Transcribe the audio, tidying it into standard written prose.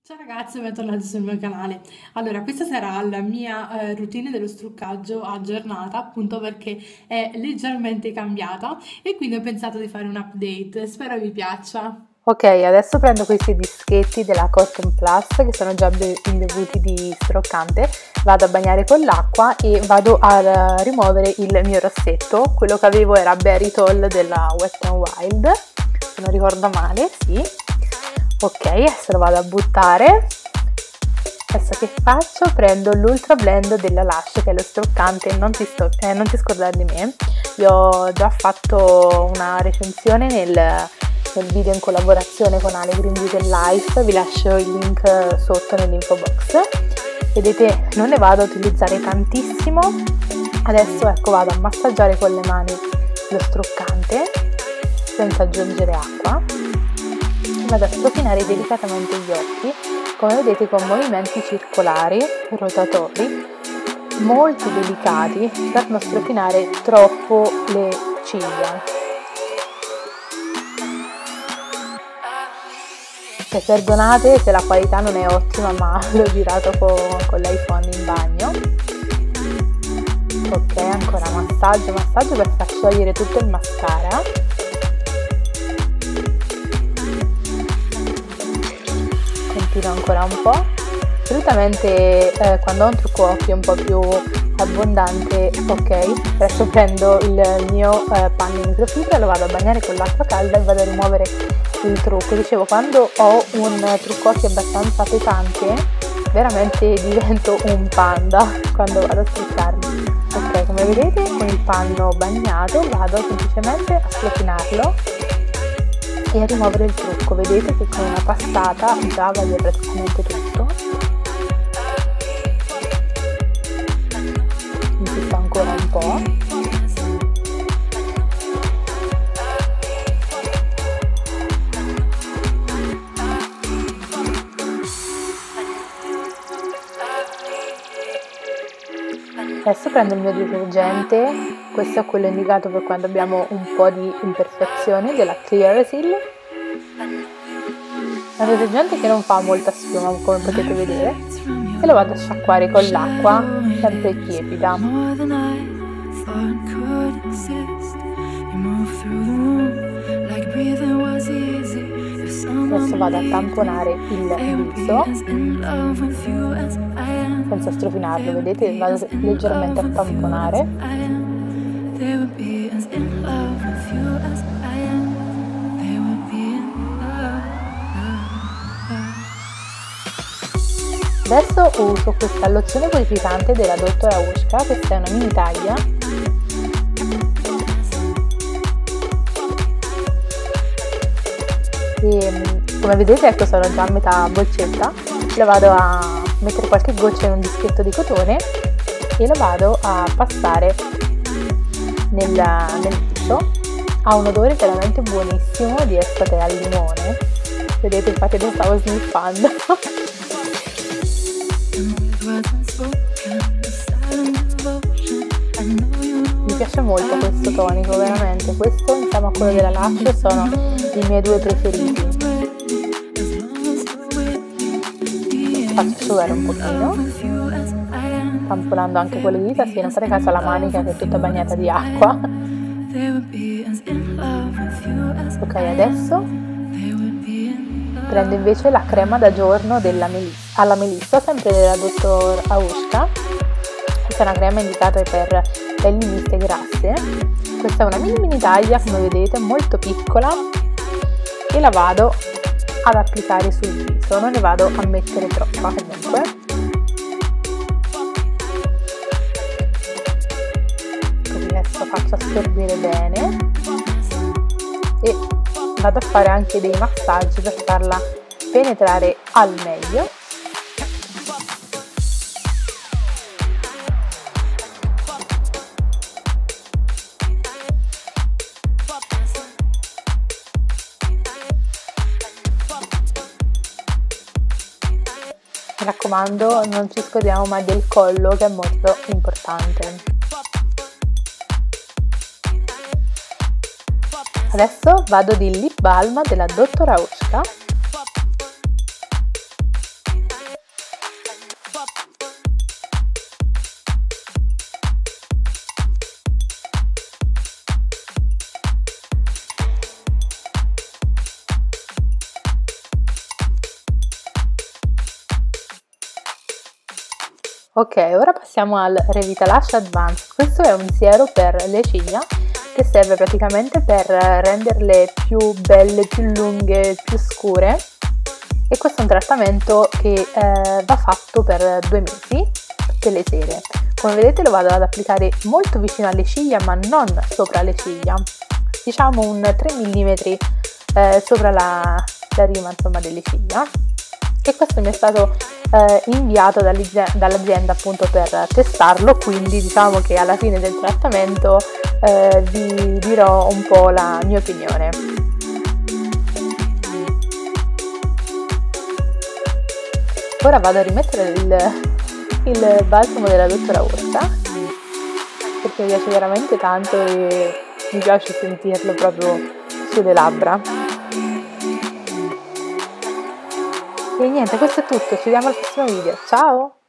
Ciao ragazzi, bentornati sul mio canale. Allora, questa sarà la mia routine dello struccaggio a giornata, appunto perché è leggermente cambiata e quindi ho pensato di fare un update. Spero vi piaccia. Ok, adesso prendo questi dischetti della Cotton Plus che sono già imbevuti di struccante, vado a bagnare con l'acqua e vado a rimuovere il mio rossetto. Quello che avevo era Berry Toll della Wet n Wild, se non ricordo male, sì. Ok, adesso lo vado a buttare. Adesso che faccio? Prendo l'Ultra Blend della Lush, che è lo struccante, non ti scordare di me. Vi ho già fatto una recensione nel video in collaborazione con Ale Green Beauty Life, vi lascio il link sotto nell'info box. Vedete, non ne vado ad utilizzare tantissimo. Adesso ecco, vado a massaggiare con le mani lo struccante senza aggiungere acqua. Vado a strofinare delicatamente gli occhi, come vedete, con movimenti circolari, rotatori, molto delicati per non strofinare troppo le ciglia. E perdonate se la qualità non è ottima, ma l'ho girato con l'iPhone in bagno. Ok, ancora massaggio per far sciogliere tutto il mascara. Continuo ancora un po'. Solitamente quando ho un trucco occhi un po' più abbondante, ok, adesso prendo il mio panno in microfibra, lo vado a bagnare con l'acqua calda e vado a rimuovere il trucco. Dicevo, quando ho un trucco occhi abbastanza pesante, veramente divento un panda quando vado a struccarmi. Ok, come vedete, con il panno bagnato vado semplicemente a strofinarlo e a rimuovere il trucco. Vedete che con una passata già va via praticamente tutto. Insisto ancora un po'. Adesso prendo il mio detergente, questo è quello indicato per quando abbiamo un po' di imperfezioni, della Clearasil. È un detergente che non fa molta schiuma, come potete vedere, e lo vado a sciacquare con l'acqua sempre tiepida. Adesso vado a tamponare il viso senza strofinarlo, vedete, vado leggermente a tamponare. Adesso uso questa lozione purificante della Dr. Aoushka, questa è una mini taglia. E, come vedete, ecco, sono già a metà boccetta. Lo vado a mettere qualche goccia in un dischetto di cotone e lo vado a passare nel viso. Ha un odore veramente buonissimo di estate al limone, vedete, infatti lo stavo sniffando. Mi piace molto questo tonico, veramente. Questo insieme a quello della Lush sono i miei due preferiti. Faccio asciugare un pochino, tamponando anche con le dita, sì, non fate caso alla manica che è tutta bagnata di acqua. Ok, adesso prendo invece la crema da giorno alla melissa, sempre della Dr. Aoushka. Questa è una crema indicata per pelli miste grasse. Questa è una mini taglia, come vedete, molto piccola, e la vado ad applicare sul viso, non ne vado a mettere troppa comunque. Così adesso faccio assorbire bene e vado a fare anche dei massaggi per farla penetrare al meglio. Mi raccomando, non ci scordiamo mai del collo, che è molto importante. Adesso vado di lip balm della Dr. Aoushka Ok, ora passiamo al Revitalash Advanced. Questo è un siero per le ciglia che serve praticamente per renderle più belle, più lunghe, più scure. E questo è un trattamento che va fatto per 2 mesi, tutte le sere. Come vedete lo vado ad applicare molto vicino alle ciglia, ma non sopra le ciglia, diciamo un 3 mm sopra la rima, insomma, delle ciglia. E questo mi è stato inviato dall'azienda appunto per testarlo, quindi diciamo che alla fine del trattamento vi dirò un po' la mia opinione. Ora vado a rimettere il balsamo della dottora Orsa, perché mi piace veramente tanto e mi piace sentirlo proprio sulle labbra. E niente, questo è tutto, ci vediamo al prossimo video, ciao!